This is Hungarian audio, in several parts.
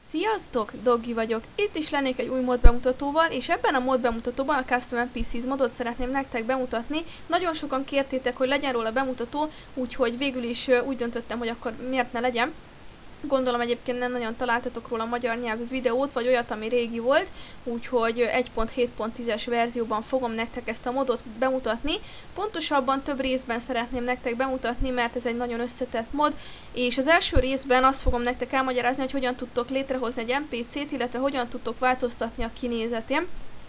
Sziasztok! Doggi vagyok. Itt is lennék egy új mod bemutatóval, és ebben a mod bemutatóban a Custom NPCs modot szeretném nektek bemutatni. Nagyon sokan kértétek, hogy legyen róla bemutató, úgyhogy végül is úgy döntöttem, hogy akkor miért ne legyen. Gondolom egyébként nem nagyon találtatok róla magyar nyelvű videót, vagy olyat, ami régi volt, úgyhogy 1.7.10-es verzióban fogom nektek ezt a modot bemutatni. Pontosabban több részben szeretném nektek bemutatni, mert ez egy nagyon összetett mod, és az első részben azt fogom nektek elmagyarázni, hogy hogyan tudtok létrehozni egy NPC-t, illetve hogyan tudtok változtatni a kinézetén.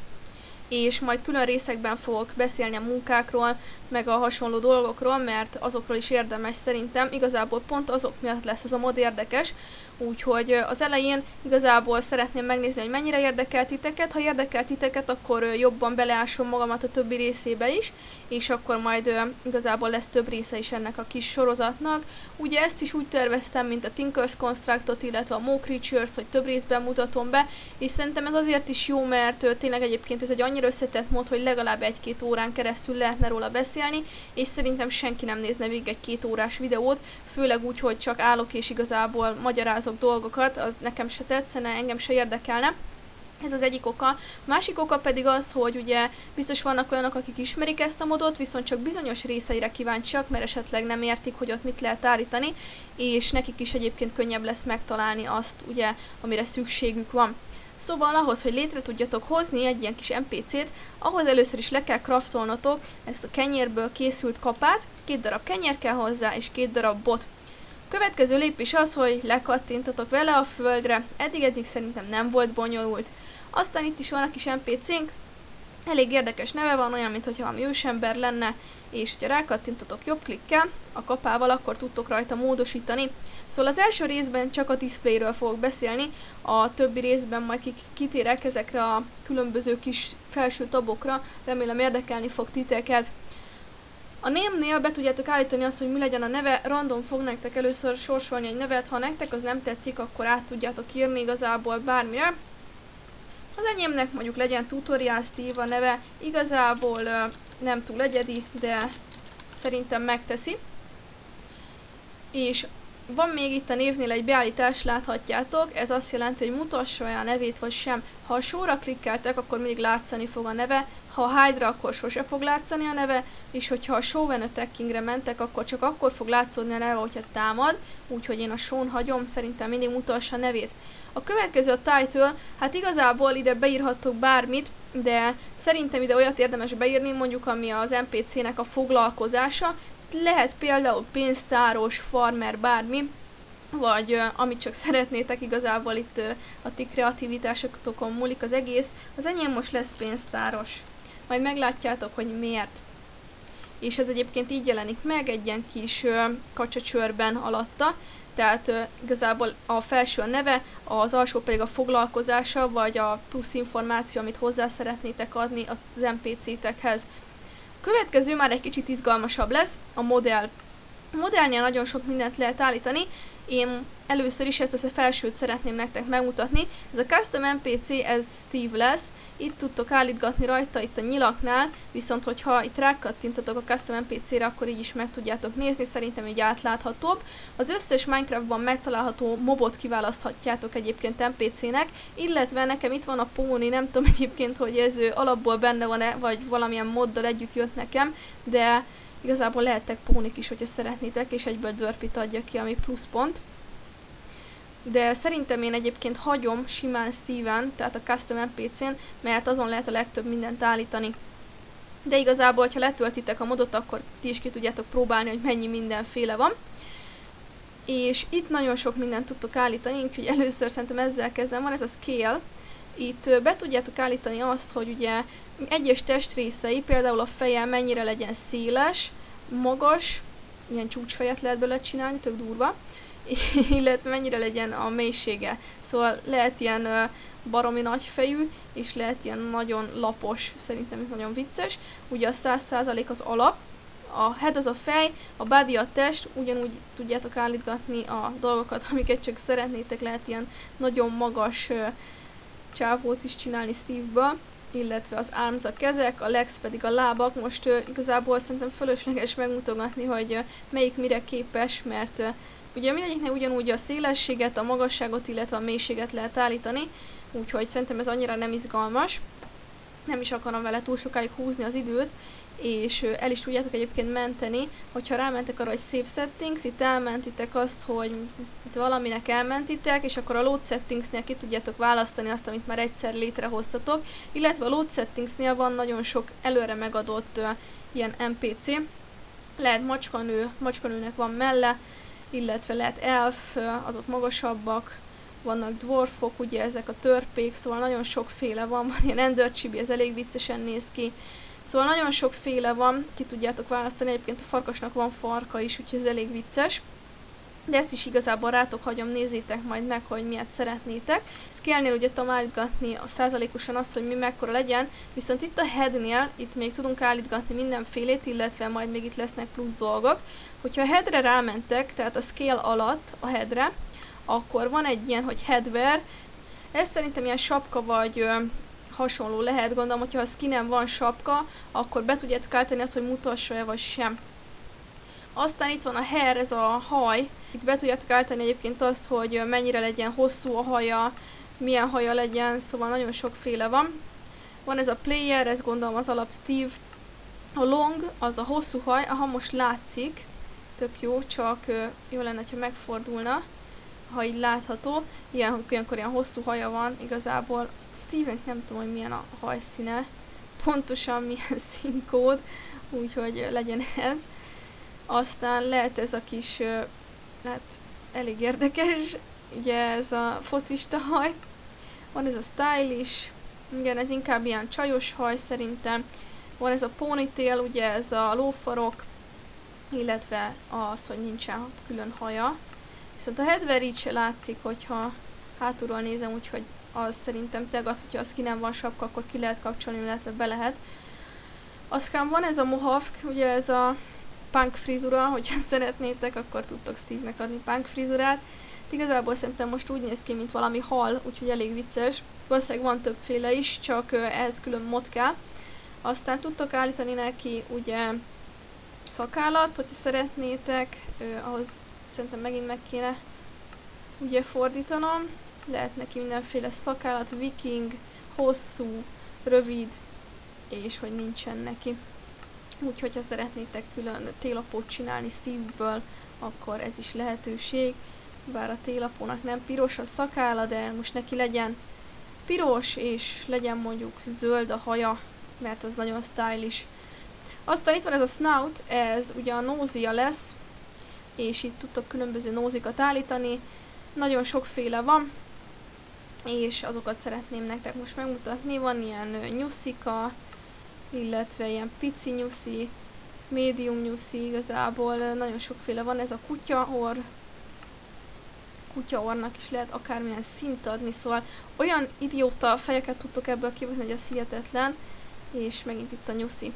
És majd külön részekben fogok beszélni a munkákról, meg a hasonló dolgokról, mert azokról is érdemes szerintem, igazából pont azok miatt lesz ez a mod érdekes, úgyhogy az elején igazából szeretném megnézni, hogy mennyire érdekel titeket, ha érdekel titeket, akkor jobban beleásom magamat a többi részébe is, és akkor majd igazából lesz több része is ennek a kis sorozatnak. Ugye ezt is úgy terveztem, mint a Tinker's Constructot, illetve a Mo Creatures-t, hogy több részben mutatom be, és szerintem ez azért is jó, mert tényleg egyébként ez egy annyira összetett mod, hogy legalább 1-2 órán keresztül lehetne róla beszélni, és szerintem senki nem nézne végig egy 2 órás videót, főleg úgy, hogy csak állok és igazából magyarázok dolgokat, az nekem se tetszene, engem se érdekelne. Ez az egyik oka. A másik oka pedig az, hogy ugye biztos vannak olyanok, akik ismerik ezt a modot, viszont csak bizonyos részeire kíváncsiak, mert esetleg nem értik, hogy ott mit lehet állítani, és nekik is egyébként könnyebb lesz megtalálni azt, ugye, amire szükségük van. Szóval ahhoz, hogy létre tudjatok hozni egy ilyen kis NPC-t, ahhoz először is le kell craftolnotok ezt a kenyérből készült kapát, 2 darab kenyér kell hozzá, és 2 darab bot. Következő lépés az, hogy lekattintatok vele a földre, eddig szerintem nem volt bonyolult. Aztán itt is van a kis NPC-nk, elég érdekes neve van, olyan, mintha valami ősember lenne, és ha rákattintotok jobb klikkel a kapával, akkor tudtok rajta módosítani. Szóval az első részben csak a displayről fogok beszélni, a többi részben majd kitérek ezekre a különböző kis felső tabokra, remélem érdekelni fog titeket. A name-nél be tudjátok állítani azt, hogy mi legyen a neve, random fog nektek először sorsolni egy nevet, ha nektek az nem tetszik, akkor át tudjátok írni igazából bármire. Az enyémnek mondjuk legyen Tutorial Steve a neve, igazából nem túl egyedi, de szerintem megteszi. És van még itt a névnél egy beállítás, láthatjátok, ez azt jelenti, hogy mutassa olyan nevét vagy sem. Ha a show-ra klikkeltek, akkor mindig látszani fog a neve, ha a hide-ra, akkor sose fog látszani a neve, és hogyha a show when attackingre mentek, akkor csak akkor fog látszódni a neve, hogyha támad, úgyhogy én a show-n hagyom, szerintem mindig mutassa a nevét. A következő a title, hát igazából ide beírhattok bármit, de szerintem ide olyat érdemes beírni, mondjuk ami az NPC-nek a foglalkozása, lehet például pénztáros, farmer, bármi, vagy amit csak szeretnétek, igazából itt a ti kreativitásokon múlik az egész. Az enyém most lesz pénztáros. Majd meglátjátok, hogy miért. És ez egyébként így jelenik meg, egy ilyen kis kacsacsőrben alatta, tehát igazából a felső a neve, az alsó pedig a foglalkozása, vagy a plusz információ, amit hozzá szeretnétek adni az NPC-tekhez. A következő már egy kicsit izgalmasabb lesz, a modell. A modellnél nagyon sok mindent lehet állítani, én először is ezt a felsőt szeretném nektek megmutatni. Ez a Custom NPC, ez Steve lesz, itt tudtok állítgatni rajta itt a nyilaknál, viszont hogyha itt rákattintotok a Custom NPC-re, akkor így is meg tudjátok nézni, szerintem így átláthatóbb. Az összes Minecraftban megtalálható mobot kiválaszthatjátok egyébként NPC-nek, illetve nekem itt van a Pony, nem tudom egyébként, hogy ez alapból benne van-e, vagy valamilyen moddal együtt jött nekem, de igazából lehettek pónik is, hogyha szeretnétek, és egyből Dörpit adja ki, ami pluszpont. De szerintem én egyébként hagyom simán Steven, tehát a Custom NPC-n, mert azon lehet a legtöbb mindent állítani. De igazából, ha letöltitek a modot, akkor ti is ki tudjátok próbálni, hogy mennyi mindenféle van. És itt nagyon sok mindent tudtok állítani, úgyhogy először szerintem ezzel kezdem, van ez a Scale. Itt be tudjátok állítani azt, hogy ugye egyes testrészei, például a feje mennyire legyen széles, magas, ilyen csúcsfejet lehet belőle csinálni, tök durva, illetve mennyire legyen a mélysége. Szóval lehet ilyen baromi nagy fejű, és lehet ilyen nagyon lapos, szerintem nagyon vicces. Ugye a 100% az alap, a head az a fej, a body a test, ugyanúgy tudjátok állítgatni a dolgokat, amiket csak szeretnétek, lehet ilyen nagyon magas csávót is csinálni Steve-ből, illetve az arms a kezek, a legs pedig a lábak. Most igazából szerintem fölösleges megmutogatni, hogy melyik mire képes, mert Ugye mindegyiknek ugyanúgy a szélességet, a magasságot, illetve a mélységet lehet állítani, úgyhogy szerintem ez annyira nem izgalmas. Nem is akarom vele túl sokáig húzni az időt, és el is tudjátok egyébként menteni, hogyha rámentek arra, hogy Save Settings, itt elmentitek azt, hogy itt valaminek elmentitek, és akkor a Load Settingsnél ki tudjátok választani azt, amit már egyszer létrehoztatok, illetve a Load Settingsnél van nagyon sok előre megadott ilyen NPC, lehet macskanőnek van melle, illetve lehet elf, azok magasabbak, vannak dwarfok, ugye ezek a törpék, szóval nagyon sokféle van ilyen ender chibi, ez elég viccesen néz ki. Szóval nagyon sokféle van, ki tudjátok választani, egyébként a farkasnak van farka is, úgyhogy ez elég vicces. De ezt is igazából rátok hagyom, nézzétek majd meg, hogy miért szeretnétek. Scale-nél ugye tudom állítgatni a százalékosan azt, hogy mi mekkora legyen, viszont itt a headnél, itt még tudunk állítgatni mindenfélét, illetve majd még itt lesznek plusz dolgok. Hogyha a headre rámentek, tehát a scale alatt a headre, akkor van egy ilyen, hogy headwear, ez szerintem ilyen sapka vagy hasonló lehet, gondolom, hogyha a skinen van sapka, akkor be tudjátok állítani azt, hogy mutassa-e vagy sem. Aztán itt van a hair, ez a haj, itt be tudjátok állítani egyébként azt, hogy mennyire legyen hosszú a haja, milyen haja legyen, szóval nagyon sokféle van. Van ez a player, ez gondolom az alap Steve. A long, az a hosszú haj, aha most látszik, tök jó, csak jó lenne, ha megfordulna, ha így látható. Ilyenkor ilyen hosszú haja van, igazából Steve-nek nem tudom, hogy milyen a hajszíne, pontosan milyen színkód, úgyhogy legyen ez. Aztán lehet ez a kis, hát elég érdekes, ugye ez a focista haj. Van ez a stylish, igen, ez inkább ilyen csajos haj szerintem. Van ez a ponytail, ugye ez a lófarok, illetve az, hogy nincsen külön haja. Viszont a headwear így se látszik, hogyha hátulról nézem, úgyhogy az szerintem tényleg az, hogyha a skinen van sapka, akkor ki lehet kapcsolni, illetve be lehet. Aztán van ez a mohawk, ugye ez a punk frizura, hogyha szeretnétek, akkor tudtok Steve-nek adni punk frizurát. Igazából szerintem most úgy néz ki, mint valami hal, úgyhogy elég vicces. Valószínűleg van többféle is, csak ehhez külön mod kell. Aztán tudtok állítani neki ugye szakállat, hogyha szeretnétek, ahhoz szerintem megint meg kéne ugye fordítanom. Lehet neki mindenféle szakállat, viking, hosszú, rövid, és hogy nincsen neki. Úgyhogy ha szeretnétek külön télapót csinálni Steve-ből, akkor ez is lehetőség. Bár a télapónak nem piros a szakálla, de most neki legyen piros, és legyen mondjuk zöld a haja, mert az nagyon stylish. Aztán itt van ez a snout, ez ugye a nózia lesz, és itt tudtok különböző nózikat állítani. Nagyon sokféle van, és azokat szeretném nektek most megmutatni. Van ilyen nyuszika, illetve ilyen pici nyuszi, médium nyuszi, igazából nagyon sokféle van. Ez a kutyaorr, kutyaorrnak is lehet akármilyen szint adni, szóval olyan idióta fejeket tudtok ebből kihozni, hogy az hihetetlen, és megint itt a nyuszi.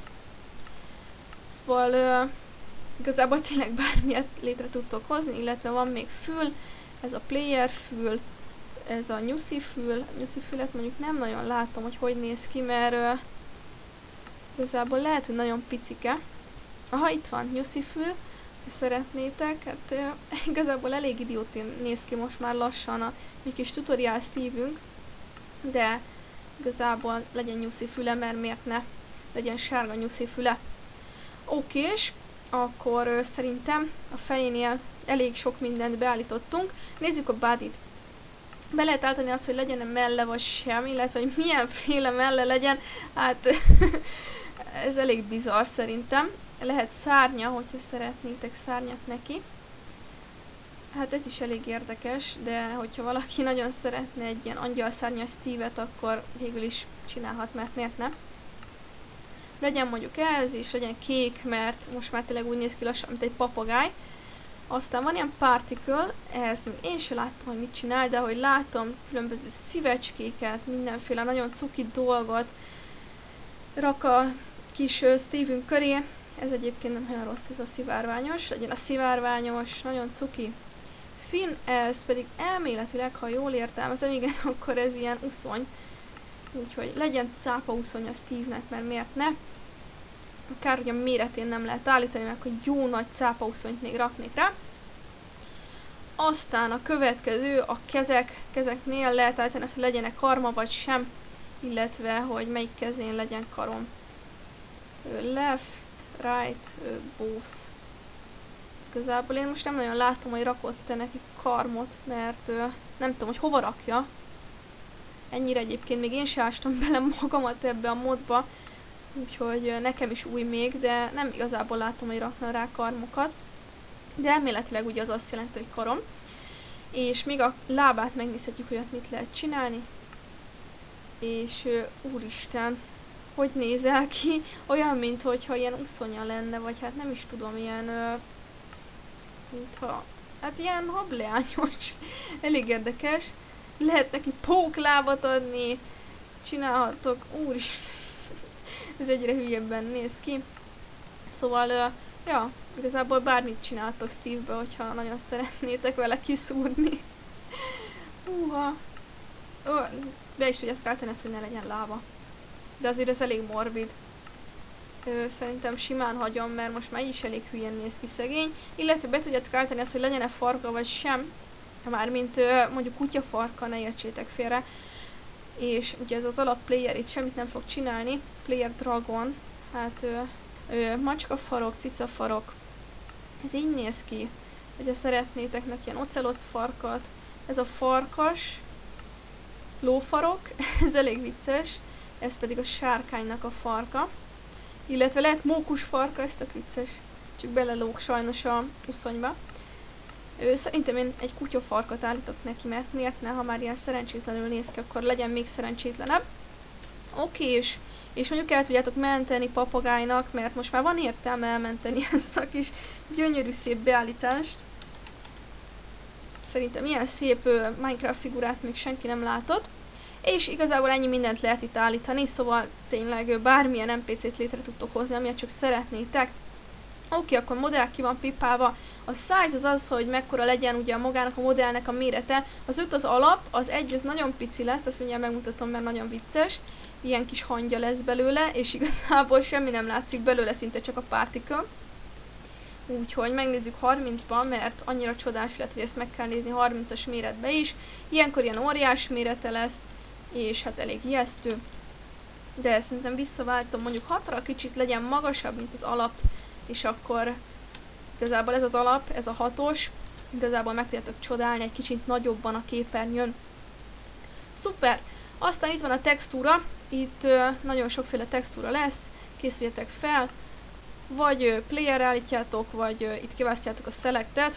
Szóval igazából tényleg bármilyet létre tudtok hozni, illetve van még fül, ez a player fül, ez a nyuszi fül. A nyuszi fület mondjuk nem nagyon látom, hogy néz ki, mert igazából lehet, hogy nagyon picike. Aha, itt van nyuszi fül, ha szeretnétek, hát igazából elég idiótén néz ki most már lassan a mi kis tutorial Steve-ünk, de igazából legyen nyuszi füle, mert miért ne legyen sárga nyuszi füle. Okés, akkor szerintem a fejénél elég sok mindent beállítottunk. Nézzük a bodyt. Be lehet állítani azt, hogy legyen-e melle vagy sem, illetve hogy milyenféle melle legyen, hát ez elég bizarr szerintem. Lehet szárnya, hogyha szeretnétek szárnyat neki. Hát ez is elég érdekes, de hogyha valaki nagyon szeretne egy ilyen angyalszárnyas Steve-et, akkor végül is csinálhat, mert miért ne? Legyen mondjuk ez, és legyen kék, mert most már tényleg úgy néz ki lassan, mint egy papagáj. Aztán van ilyen particle, ehhez még én sem láttam, hogy mit csinál, de ahogy látom, különböző szívecskéket, mindenféle nagyon cuki dolgot rak a kis Steve-ünk köré. Ez egyébként nem olyan rossz, ez a szivárványos, legyen a szivárványos, nagyon cuki. Fin, ez pedig elméletileg, ha jól értelmezem, igen, akkor ez ilyen uszony. Úgyhogy legyen cápa uszony a Steve-nek, mert miért ne? Akár, hogy a méretén nem lehet állítani, mert hogy jó nagy cápa uszonyt még raknék rá. Aztán a következő, a kezeknél lehet állítani azt, hogy legyen-e karma vagy sem, illetve hogy melyik kezén legyen karom. Left, right, both. Igazából én most nem nagyon látom, hogy rakott-e neki karmot, mert nem tudom, hogy hova rakja. Ennyire egyébként még én se ástam bele magamat ebbe a modba, úgyhogy nekem is új még, de nem igazából látom, hogy rakna rá karmokat. De elméletileg ugye az azt jelenti, hogy karom. És még a lábát megnézhetjük, hogy ott mit lehet csinálni. És úristen, hogy nézel ki? Olyan, mintha ilyen uszonya lenne, vagy hát nem is tudom, ilyen... mintha... hát ilyen hableányos. Elég érdekes. Lehet neki póklábat adni. Csinálhatok... úristen. Ez egyre hülyebben néz ki. Szóval... ja, igazából bármit csináltok Steve-be, hogyha nagyon szeretnétek vele kiszúrni. Húha. Be is tudjátok állítani ezt, hogy ne legyen lába. De azért ez elég morbid. Szerintem simán hagyom, mert most már így is elég hülyén néz ki szegény. Illetve be tudjátok állítani azt, hogy legyen-e farka vagy sem. Mármint mondjuk kutyafarka, ne értsétek félre. És ugye ez az alap player itt semmit nem fog csinálni. Player dragon. Hát macskafarok, cicafarok. Ez így néz ki. Hogyha szeretnétek neki ilyen ocelot farkat. Ez a farkas. Lófarok. Ez elég vicces. Ez pedig a sárkánynak a farka. Illetve lehet mókus farka, ez tök vicces. Csak belelóg sajnos a uszonyba. Szerintem én egy kutyafarkat állítok neki, mert miért ne, ha már ilyen szerencsétlenül néz ki, akkor legyen még szerencsétlenebb. Oké, és mondjuk el tudjátok menteni papagájnak, mert most már van értelme elmenteni ezt a kis gyönyörű szép beállítást. Szerintem ilyen szép Minecraft figurát még senki nem látott. És igazából ennyi mindent lehet itt állítani, szóval tényleg bármilyen NPC-t létre tudtok hozni, amilyet csak szeretnétek. Oké, akkor modell ki van pipálva. A size az az, hogy mekkora legyen ugye magának a modellnek a mérete. Az 5 az alap, az 1 ez nagyon pici lesz, ezt mindjárt megmutatom, mert nagyon vicces. Ilyen kis hangya lesz belőle, és igazából semmi nem látszik belőle, szinte csak a particle. Úgyhogy megnézzük 30-ban, mert annyira csodás lett, hogy ezt meg kell nézni 30-as méretbe is. Ilyenkor ilyen óriás mérete lesz, és hát elég ijesztő. De szerintem visszaváltom mondjuk 6-ra, kicsit legyen magasabb, mint az alap, és akkor igazából ez az alap, ez a 6-os, igazából meg tudjátok csodálni egy kicsit nagyobban a képernyőn. Szuper! Aztán itt van a textúra, itt nagyon sokféle textúra lesz, készüljetek fel, vagy player állítjátok, vagy itt kiválasztjátok a selectet,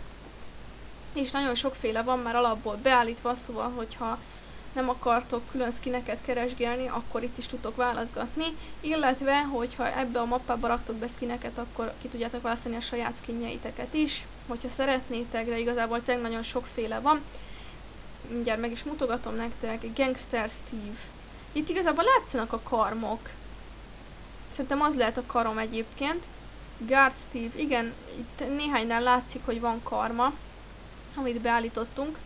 és nagyon sokféle van már alapból beállítva, szóval hogyha nem akartok külön skineket keresgélni, akkor itt is tudtok válaszgatni, illetve, hogyha ebbe a mappába raktok be skineket, akkor ki tudjátok választani a saját skinjeiteket is, hogyha szeretnétek, de igazából tényleg nagyon sokféle van. Mindjárt meg is mutogatom nektek, Gangster Steve. Itt igazából látszanak a karmok. Szerintem az lehet a karom egyébként. Guard Steve, igen, itt néhánynál látszik, hogy van karma, amit beállítottunk,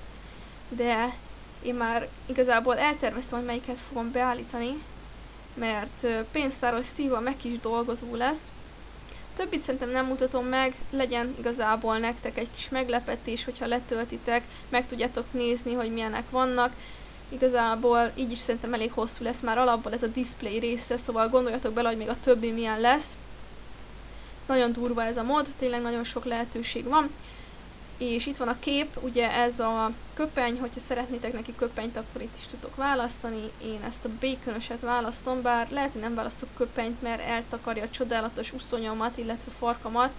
de én már igazából elterveztem, hogy melyiket fogom beállítani, mert pénztáros Steve-val meg is dolgozó lesz. Többit szerintem nem mutatom meg, legyen igazából nektek egy kis meglepetés, hogyha letöltitek, meg tudjátok nézni, hogy milyenek vannak. Igazából így is szerintem elég hosszú lesz már alapból ez a display része, szóval gondoljatok bele, hogy még a többi milyen lesz. Nagyon durva ez a mod, tényleg nagyon sok lehetőség van. És itt van a kép, ugye ez a köpeny, hogyha szeretnétek neki köpenyt, akkor itt is tudtok választani. Én ezt a baconöset választom, bár lehet, hogy nem választok köpenyt, mert eltakarja a csodálatos uszonyomat, illetve farkamat.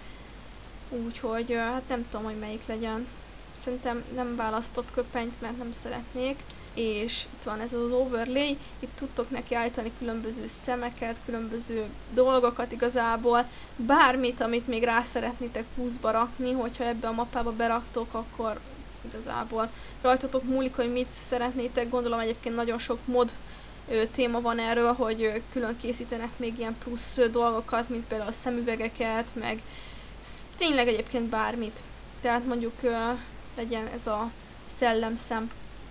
Úgyhogy hát nem tudom, hogy melyik legyen. Szerintem nem választok köpenyt, mert nem szeretnék. És itt van ez az overlay, itt tudtok neki állítani különböző szemeket, különböző dolgokat igazából, bármit, amit még rá szeretnétek pluszba rakni, hogyha ebbe a mappába beraktok, akkor igazából rajtatok múlik, hogy mit szeretnétek. Gondolom egyébként nagyon sok mod téma van erről, hogy külön készítenek még ilyen plusz dolgokat, mint például a szemüvegeket, meg tényleg egyébként bármit. Tehát mondjuk legyen ez a szellemszem.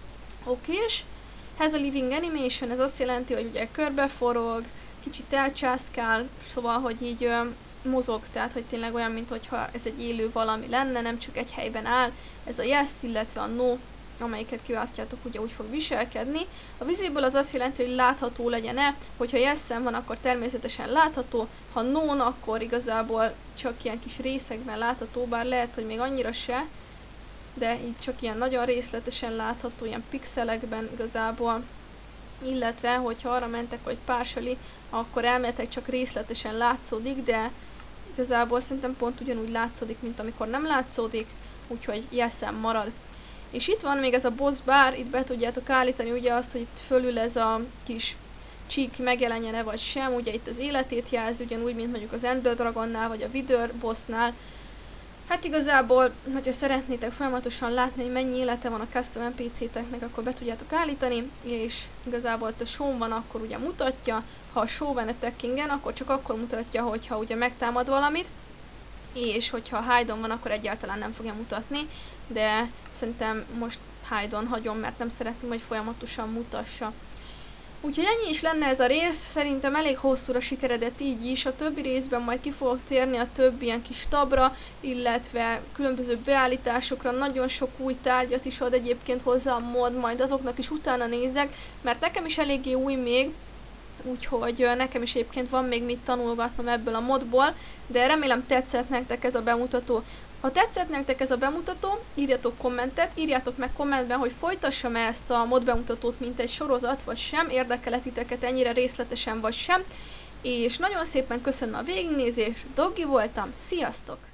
Okés. Has a living animation, ez azt jelenti, hogy ugye körbeforog, kicsit elcsászkál, szóval, hogy így mozog, tehát hogy tényleg olyan, mintha ez egy élő valami lenne, nem csak egy helyben áll. Ez a yes, illetve a no, amelyiket kiválasztjátok, ugye úgy fog viselkedni. A visible az azt jelenti, hogy látható legyen-e, hogyha yes-en van, akkor természetesen látható, ha no, akkor igazából csak ilyen kis részekben látható, bár lehet, hogy még annyira se, de így csak ilyen nagyon részletesen látható, ilyen pixelekben igazából. Illetve, hogyha arra mentek, hogy partially, akkor elméletek csak részletesen látszódik, de igazából szerintem pont ugyanúgy látszódik, mint amikor nem látszódik, úgyhogy yes-en marad. És itt van még ez a boss bar, itt be tudjátok állítani ugye azt, hogy itt fölül ez a kis csík megjelenjen-e vagy sem, ugye itt az életét jelzi, ugyanúgy, mint mondjuk az Ender Dragonnál, vagy a Wither bossnál. Hát igazából, hogyha szeretnétek folyamatosan látni, hogy mennyi élete van a custom NPC-teknek, akkor be tudjátok állítani, és igazából itt a show van, akkor ugye mutatja, ha a show van a tekkingen, akkor csak akkor mutatja, hogyha ugye megtámad valamit, és hogyha hide-on van, akkor egyáltalán nem fogja mutatni, de szerintem most hide-on hagyom, mert nem szeretném, hogy folyamatosan mutassa. Úgyhogy ennyi is lenne ez a rész, szerintem elég hosszúra sikeredett így is, a többi részben majd ki fogok térni a többi ilyen kis tabra, illetve különböző beállításokra, nagyon sok új tárgyat is ad egyébként hozzá a mod, majd azoknak is utána nézek, mert nekem is eléggé új még, úgyhogy nekem is egyébként van még mit tanulgatnom ebből a modból, de remélem tetszett nektek ez a bemutató. Ha tetszett nektek ez a bemutató, írjatok kommentet, írjátok meg kommentben, hogy folytassam -e ezt a mod bemutatót, mint egy sorozat, vagy sem, érdekel-e titeket ennyire részletesen, vagy sem. És nagyon szépen köszönöm a végignézést, Doggi voltam, sziasztok!